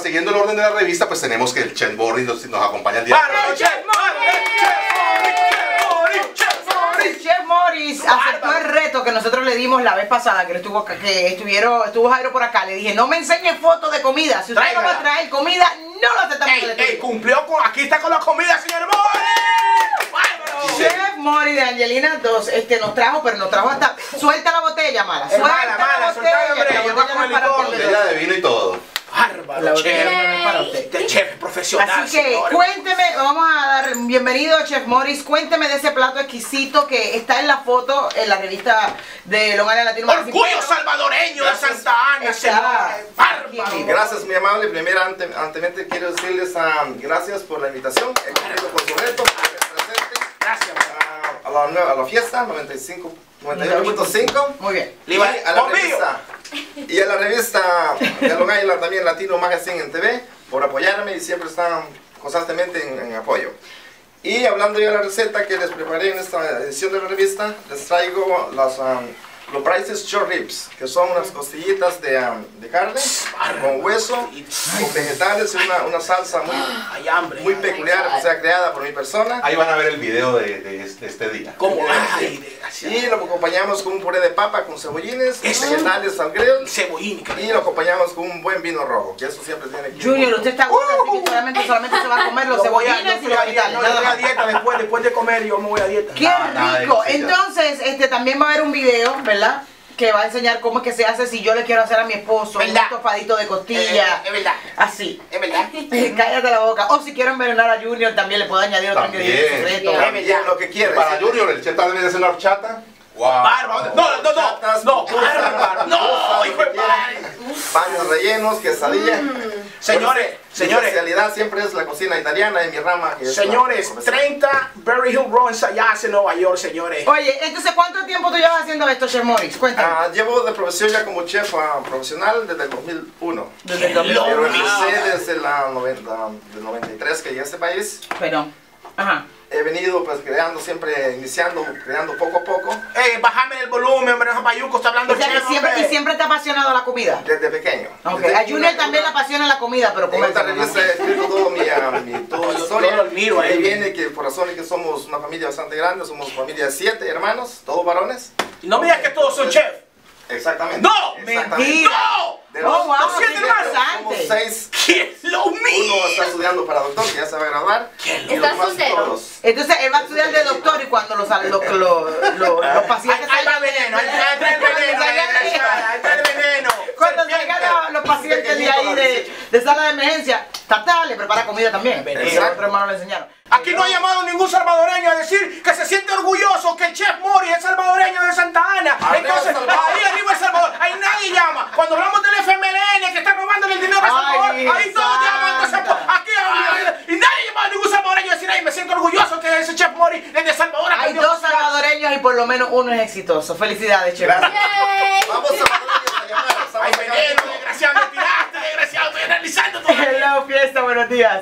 siguiendo el orden de la revista, pues tenemos que el Chef Morris nos acompaña el día de hoy. Chef Morris aceptó el reto que nosotros le dimos la vez pasada, que estuvo Jairo por acá. Le dije, no me enseñe fotos de comida. Si usted no va a traer comida, no lo aceptamos. Cumplió con, aquí está con la comida, señor Morris. Chef Morris de Angelina 2 nos trajo, pero nos trajo hasta... Suelta la botella, mala. Suelta la botella de vino y todo. Bárbaro, chef. Chef profesional. Así que señores, cuénteme, vamos a dar bienvenido, Chef Morris. Cuénteme de ese plato exquisito que está en la foto en la revista de Long Island Latino Magazine. Orgullo salvadoreño de Santa Ana, señores. Bárbaro. Gracias, mi amable. Primero, antemente quiero decirles gracias por la invitación, por su reto, Gracias. A la fiesta 98.5. Muy bien. Y a la revista de Long Island también Latino Magazine en TV por apoyarme y siempre están constantemente en apoyo. Y hablando ya de la receta que les preparé en esta edición de la revista, les traigo los Price's Short Ribs, que son unas costillitas de carne con hueso, con vegetales y una salsa muy peculiar, o sea, creada por mi persona. Ahí van a ver el video de este día. ¿Cómo? Y lo acompañamos con un puré de papa con cebollines, vegetales al grill, y lo acompañamos con un buen vino rojo, que eso siempre tiene que... Junior, usted está gordo, así que solamente se va a comer los cebollines y los vegetales. No, yo voy a dieta después de comer, yo me voy a dieta. ¡Qué rico! Entonces, también va a haber un video, ¿verdad? Que va a enseñar cómo es que se hace si yo le quiero hacer a mi esposo un estofadito de costilla. Es verdad. Así. Es verdad. Cállate la boca. O si quiero envenenar a Junior, también le puedo añadir otro ingrediente. También lo que quieras. Para Junior, el chef también es una horchata. Wow. Bárbaro. No, hijo de padre. Panes rellenos, quesadillas. Señores, mi especialidad siempre es la cocina italiana en mi rama. Señores, 30 Berry Hill Row en Nueva York, señores. Oye, entonces, ¿cuánto tiempo tú llevas haciendo esto, Chef Morris? Cuéntame. Llevo de profesión ya como chef profesional desde el 2001. Desde el 2001. Pero empecé desde el 93 que llegué a este país. Pero, ajá. He venido pues creando poco a poco. Bájame el volumen, hombre, no Payuco está hablando ¿Y siempre te ha apasionado la comida? Desde pequeño. Okay. A Junior también le apasiona la comida, pero en esta revista he escrito toda mi historia. Ahí viene que por razones que somos una familia bastante grande, somos familia de 7 hermanos, todos varones. Y no me digas que todos son chefs. Exactamente. ¡No! ¡Mentira! ¡No! De los 7 hermanos. Somos 6. ¿Qué es lo mismo? Uno está estudiando para doctor, que ya se va a graduar. ¿Estás soltero? Entonces él va a estudiar de doctor y cuando los pacientes... Ahí va el veneno, ahí está el veneno. Cuando salgan los pacientes de ahí de sala de emergencia, Tata le prepara comida también. Otro hermano le enseñaron. Aquí no ha llamado ningún salvadoreño a decir que se siente orgulloso que el Chef Morris es salvadoreño de Santa Ana. Entonces, ahí arriba El Salvador, ahí nadie llama. Cuando hablamos del FMLN que está robándole el dinero a Salvador, ahí todos llaman. Entonces, aquí y nadie llama a ningún salvadoreño a decir, ay, me siento orgulloso que ese Chef Morris es de Salvador. Hay 2 salvadoreños y por lo menos uno es exitoso. Felicidades, Chef. Vamos a llamar. Ay, veneno, desgraciado, me tiraste, desgraciado, estoy analizando todo. Hello, fiesta, buenos días.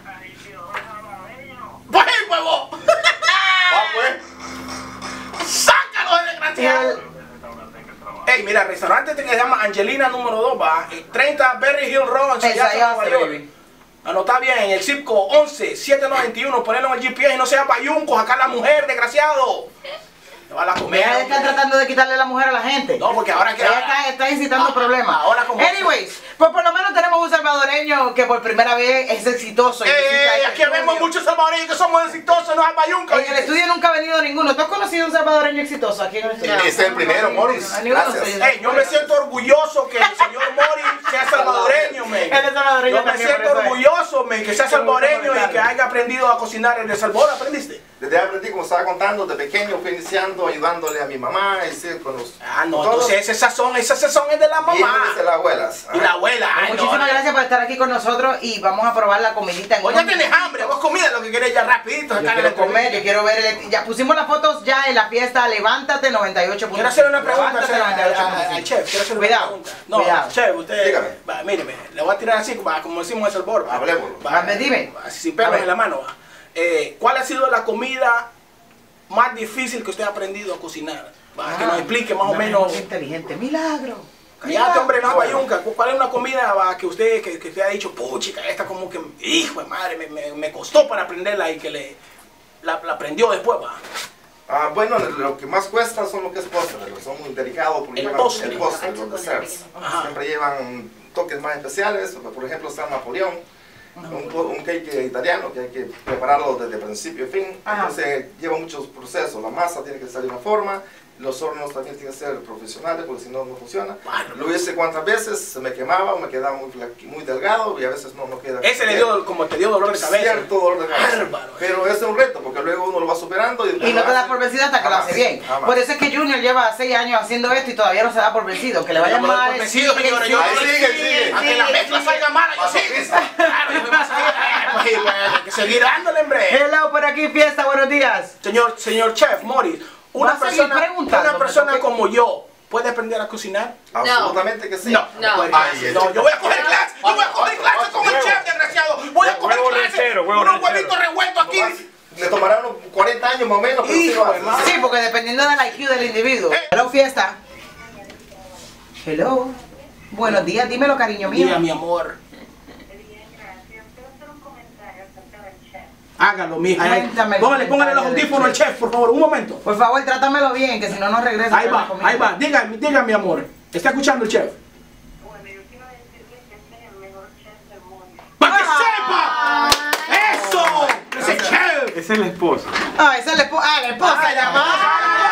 ¡Pues el huevo! Va pues. ¡Sácalo, desgraciado! Ey, mira, el restaurante que se llama Angelina número 2, va, 30 Berry Hill Road en Nueva York. Anota bien, en el zip code 11791, ponerlo en el GPS y no sea payunco, acá la mujer, desgraciado. Te va a la comer. Ella está tratando de quitarle la mujer a la gente. No, porque ahora que... Ella está incitando problemas. Ahora como... Anyways, pues por lo menos tenemos un salvadoreño que por primera vez es exitoso. Aquí vemos muchos salvadoreños que somos exitosos, no es payunca. En el estudio nunca ha venido ninguno. ¿Tú has conocido un salvadoreño exitoso aquí en el estudio? Este es el primero, Morris. Gracias. Yo me siento orgulloso que el señor Morris sea salvadoreño, men. Él es salvadoreño. Yo me siento orgulloso, men, que sea salvadoreño y que haya aprendido a cocinar en El Salvador. ¿Aprendiste? Desde aprendí, como estaba contando, de pequeño fui iniciando, ayudándole a mi mamá, con los... no, entonces esa sazón es de la mamá. Y de las abuelas. Y la abuela. Muchísimas gracias por estar aquí con nosotros y vamos a probar la comidita. Ya tienes hambre, vos comida lo que querés ya rapidito. Yo quiero comer, yo quiero ver, ya pusimos las fotos ya en la fiesta Levántate 98. Quiero hacer una pregunta al chef, quiero hacer una pregunta. No, chef, usted, dígame. Míreme, le voy a tirar así, como decimos en El Salvador. Hablemos. Dime. Así sin pelos en la mano. ¿Cuál ha sido la comida más difícil que usted ha aprendido a cocinar? Que nos explique más o menos. Inteligente, milagro. Cállate, hombre, no, Bayunca. ¿Cuál es una comida que usted que ha dicho, puchica, esta como que, hijo de madre, me costó para aprenderla y que la aprendió después, va? Bueno, lo que más cuesta son lo que es postre, son muy delicados porque El llevan postre. los desserts. Siempre llevan toques más especiales, por ejemplo está Napoleón, un cake italiano que hay que prepararlo desde principio a fin, entonces lleva muchos procesos, la masa tiene que salir de una forma, los hornos también tienen que ser profesionales porque si no, no funciona. Lo hice cuantas veces, se me quemaba o me quedaba muy delgado y a veces no queda. Ese le dio, como te dio dolor de cabeza. Cierto dolor de cabeza. Bárbaro. Pero ese es un reto porque luego uno lo va superando y no te da por vencido hasta que lo hace bien. Por eso es que Junior lleva 6 años haciendo esto y todavía no se da por vencido. Que le vaya mal. Por vencido, señores. Yo sigue. Aunque la mezcla salga mala, yo sigo. Claro, yo me voy a seguir. Hay que seguir dándole, hombre. Hello, por aquí, fiesta, buenos días. Señor Chef Morris. Una persona como yo, ¿puede aprender a cocinar? Absolutamente que sí. No, yo voy a coger clase. Yo voy a coger clase con el chef, desgraciado. Voy a coger clase. Unos huevitos revueltos aquí. Le tomará unos 40 años más o menos. Sí, porque dependiendo del IQ del individuo. Hello, fiesta. Hello. Buenos días, dímelo, cariño mío. Mira, mi amor. Hágalo, mija. Póngale los audífonos al chef, por favor, un momento. Por favor, trátamelo bien, que si no, no regresa. Ahí va. Diga, mi amor. ¿Está escuchando el chef? Bueno, yo quiero decirle que este es el mejor chef del mundo. ¡Para que sepa! ¡Eso! ¡Ese chef! Esa es la esposa. Esa es la esposa. La esposa.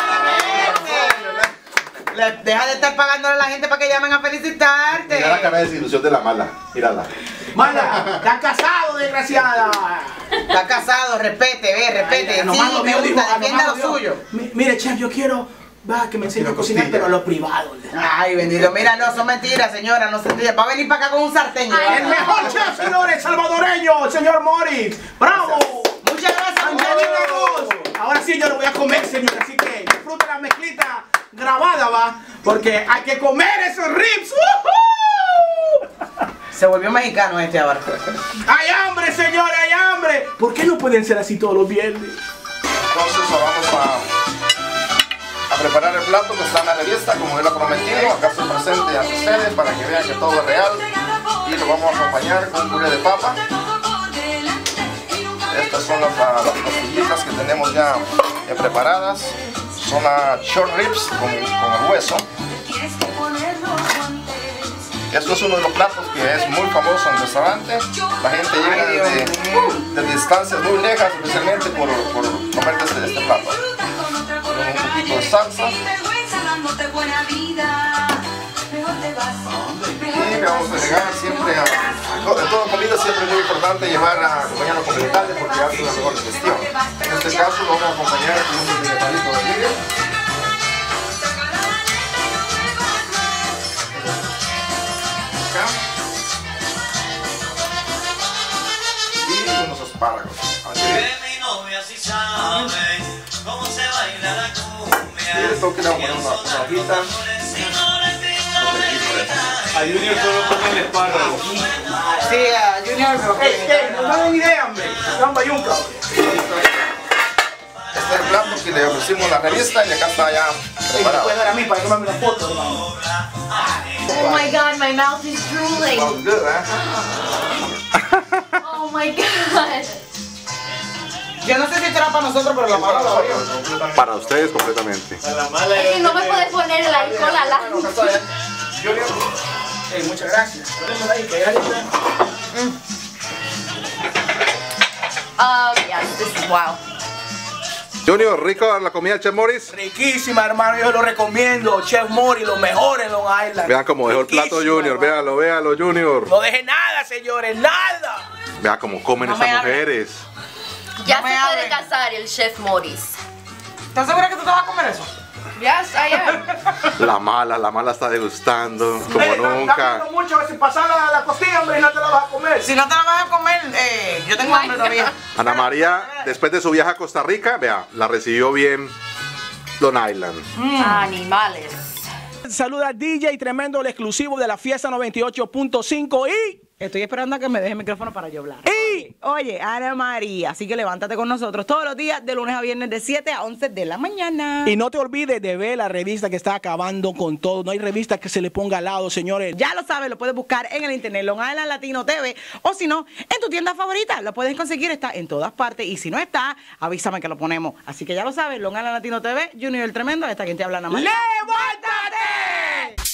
Deja de estar pagándole a la gente para que llamen a felicitarte. Mira la cara de desilusión de la mala. Mírala. Mala, está casado, desgraciada. Está casado, respete. Sí, me gusta, defienda lo suyo. Mire, chef, yo quiero que me enseñe a cocinar, pero a lo privado. Ay, bendito. Mira, no, son mentiras, señora. No se va a venir para acá con un sartén. El mejor chef, señores, salvadoreño, el señor Morris. ¡Bravo! Muchas gracias, muchachos. Ahora sí yo lo voy a comer, señor. Así que disfrute la mezclita grabada, va. Porque hay que comer esos ribs. Se volvió mexicano este ahora. ¡Hay hambre, señor! ¡Hay hambre! ¿Por qué no pueden ser así todos los viernes? Entonces vamos a preparar el plato que está en la revista, como él ha prometido. Acá estoy presente ante ustedes para que vean que todo es real. Y lo vamos a acompañar con un puré de papa. Estas son las costillitas que tenemos ya preparadas. Son las short ribs con el hueso. Esto es uno de los platos que es muy famoso en el restaurante. La gente llega de distancias muy lejas, especialmente por comer este plato. Con un poquito de salsa. Y vamos a agregar siempre en toda comida siempre es muy importante llevar a acompañarlo con vegetales porque hace una mejor digestión. En este caso lo vamos a acompañar con un vegetalito de líder. Y unos espárragos. Y le toque le vamos a poner una hojita. A Junior solo toca el espárrago. Sí, a Junior. No dan idea, hombre. Dan bayunca. Este es el plato que le ofrecimos en la revista y acá está ya Me preparado. puedes dar a mí para tomarme una foto, hermano. Oh my god, my mouth is drooling. Smells good, ¿eh? Oh my god. Yo no sé si será para nosotros, pero la mala lo abrió. Para ustedes completamente. La mala Es que no me puedes poner el alcohol al lado. Muchas gracias. Ponemos ahí, que ya está. Yes, this is wow. Junior, ¿rico la comida del Chef Morris? Riquísima, hermano, yo lo recomiendo. Chef Morris, lo mejor en Long Island. Vean cómo dejó el plato Riquísimo, Junior, hermano. véalo Junior. No deje nada, señores, nada. Vea cómo comen No estas me hable. mujeres. Ya No se me puede hablen. casar el chef Morris. ¿Estás segura que tú te vas a comer eso? Yes, I am. La mala está degustando como Está nunca. viendo mucho que si pasa la costilla, hombre, no te la vas a comer. Si no te la vas a comer, yo tengo hambre todavía. Ana María, después de su viaje a Costa Rica, vea, la recibió bien Long Island. Animales. Saluda DJ Tremendo, el exclusivo de la Fiesta 98.5 y... Estoy esperando a que me deje el micrófono para yo hablar. Oye, Ana María, así que levántate con nosotros todos los días de lunes a viernes de 7 a 11 de la mañana. Y no te olvides de ver la revista que está acabando con todo. No hay revista que se le ponga al lado, señores. Ya lo sabes, lo puedes buscar en el internet, Long Island Latino TV, o si no, en tu tienda favorita. Lo puedes conseguir, está en todas partes. Y si no está, avísame que lo ponemos. Así que ya lo sabes, Long Island Latino TV, Junior el Tremendo, esta quien te habla, Ana María. ¡Levántate!